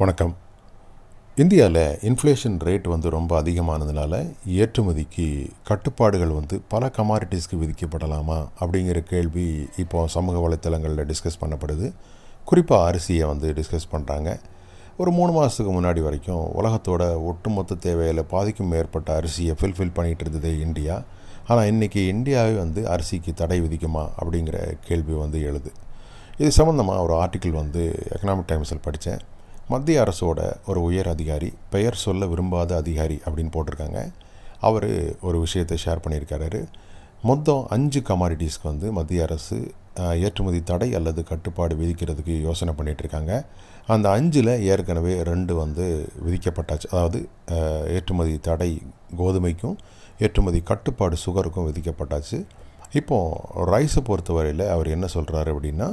வணக்கம். இந்தியாவில் inflation rate ரொம்ப அதிகமானதுனால ஏற்றுமதிக்கு கட்டுப்பாடுகள் பல கமாடிட்டிஸ்க்கு விதிக்கப்படலாமா அப்படிங்கிற கேள்வி இப்போ சமூக வலைத்தளங்களில் டிஸ்கஸ் பண்ணப்படுது. குறிப்பாக அரிசியை டிஸ்கஸ் பண்ணுறாங்க. ஒரு 3 மாதத்துக்கு முன்னாடி வரைக்கும் உலகத்தோட ஒட்டுமொத்த தேவையில் பாதிக்கும் மேற்பட்ட அரிசியை ஃபில்ஃபில் பண்ணிகிட்டு இருந்தது இந்தியா. ஆனால் இன்றைக்கி இந்தியாவே அரிசிக்கு தடை விதிக்குமா அப்படிங்கிற கேள்வி எழுது. இது சம்மந்தமாக ஒரு ஆர்டிக்கிள் எக்கனாமிக் டைம்ஸில் படித்தேன். மத்திய அரசோட ஒரு உயர் அதிகாரி, பெயர் சொல்ல விரும்பாத அதிகாரி அப்படின்னு போட்டிருக்காங்க. அவர் ஒரு விஷயத்தை ஷேர் பண்ணியிருக்காரு. மொத்தம் 5 கமாடிட்டிஸ்க்கு மத்திய அரசு ஏற்றுமதி தடை அல்லது கட்டுப்பாடு விதிக்கிறதுக்கு யோசனை பண்ணிகிட்ருக்காங்க. அந்த 5ல் ஏற்கனவே 2 விதிக்கப்பட்டாச்சு. அதாவது ஏற்றுமதி தடை கோதுமைக்கும் ஏற்றுமதி கட்டுப்பாடு சுகருக்கும் விதிக்கப்பட்டாச்சு. இப்போது ரைஸை பொறுத்தவரையில் அவர் என்ன சொல்கிறாரு அப்படின்னா,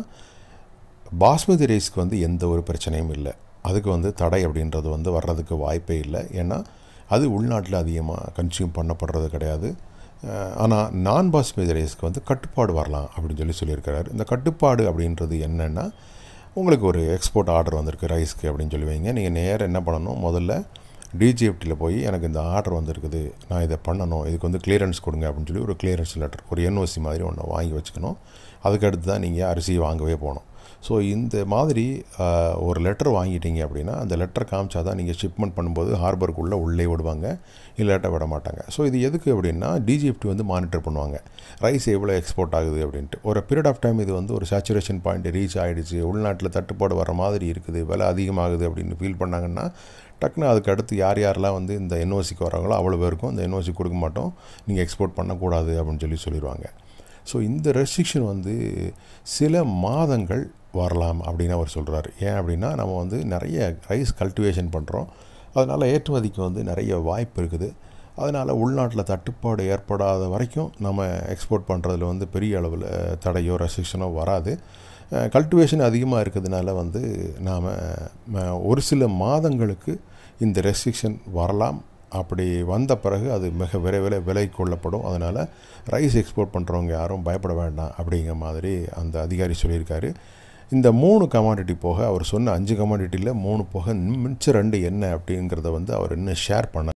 பாஸ்மதி ரைஸ்க்கு எந்த ஒரு பிரச்சனையும் இல்லை. அதுக்கு தடை அப்படின்றது வர்றதுக்கு வாய்ப்பே இல்லை. ஏன்னா அது உள்நாட்டில் அதிகமாக கன்சியூம் பண்ணப்படுறது கிடையாது. ஆனால் நான் பாஸ்மதி ரைஸ்க்கு கட்டுப்பாடு வரலாம் அப்படின்னு சொல்லியிருக்கிறாரு. இந்த கட்டுப்பாடு அப்படின்றது என்னென்னா, உங்களுக்கு ஒரு எக்ஸ்போர்ட் ஆர்டர் வந்திருக்கு ரைஸ்க்கு அப்படின்னு சொல்லுவீங்க. நீங்கள் நேராக என்ன பண்ணணும், முதல்ல டிஜிஎஃப்டியில் போய் எனக்கு இந்த ஆர்டர் வந்திருக்குது, நான் இதை பண்ணணும், இதுக்கு கிளியரன்ஸ் கொடுங்க அப்படின்னு சொல்லி ஒரு கிளியரன்ஸ் லெட்டர், ஒரு என்ஓசி மாதிரி ஒன்று வாங்கி வச்சுக்கணும். அதுக்கடுத்து தான் நீங்கள் அரிசியை வாங்கவே போகணும். ஸோ இந்த மாதிரி ஒரு லெட்டர் வாங்கிட்டீங்க அப்படின்னா அந்த லெட்டர் காமிச்சா தான் நீங்கள் ஷிப்மெண்ட் பண்ணும்போது ஹார்பருக்குள்ளே உள்ளே விடுவாங்க, இல்லாட்ட விட மாட்டாங்க. ஸோ இது எதுக்கு அப்படின்னா, டிஜிஎஃப்டி மானிட்டர் பண்ணுவாங்க ரைஸ் எவ்வளோ எக்ஸ்போர்ட் ஆகுது அப்படின்ட்டு. ஒரு பீரியட் ஆஃப் டைம் இது ஒரு சேச்சுரேஷன் பாயிண்ட் ரீச் ஆகிடுச்சு, உள்நாட்டில் தட்டுப்பாடு வர மாதிரி இருக்குது, விலை அதிகமாகுது அப்படின்னு ஃபீல் பண்ணாங்கன்னா டக்குன்னு அதுக்கு அடுத்து யாரெல்லாம் இந்த என்ஓசிக்கு வராங்களோ அவ்வளோ பேருக்கும் இந்த என்ஓசி கொடுக்க மாட்டோம், நீங்கள் எக்ஸ்போர்ட் பண்ணக்கூடாது அப்படின்னு சொல்லிடுவாங்க. ஸோ இந்த ரெஸ்ட்ரிக்ஷன் சில மாதங்கள் வரலாம் அப்படின்னு அவர் சொல்கிறார். ஏன் அப்படின்னா, நம்ம நிறைய ரைஸ் கல்டிவேஷன் பண்ணுறோம், அதனால் ஏற்றுமதிக்கு நிறைய வாய்ப்பு இருக்குது. அதனால் உள்நாட்டில் தட்டுப்பாடு ஏற்படாத வரைக்கும் நம்ம எக்ஸ்போர்ட் பண்ணுறதுல பெரிய அளவில் தடையோ ரெஸ்ட்ரிக்ஷனோ வராது. கல்டிவேஷன் அதிகமாக இருக்கிறதுனால நாம் ஒரு சில மாதங்களுக்கு இந்த ரெஸ்ட்ரிக்ஷன் வரலாம். அப்படி வந்த பிறகு அது மிக விரைவில் விலை கொள்ளப்படும். அதனால் ரைஸ் எக்ஸ்போர்ட் பண்ணுறவங்க யாரும் பயப்பட வேண்டாம் அப்படிங்கிற மாதிரி அந்த அதிகாரி சொல்லியிருக்காரு. இந்த 3 கமாடிட்டி போக, அவர் சொன்ன 5 கமாடிட்டியில் 3 போக மிச்சம் 2 என்ன அப்படிங்கிறத அவர் இன்னும் ஷேர் பண்ண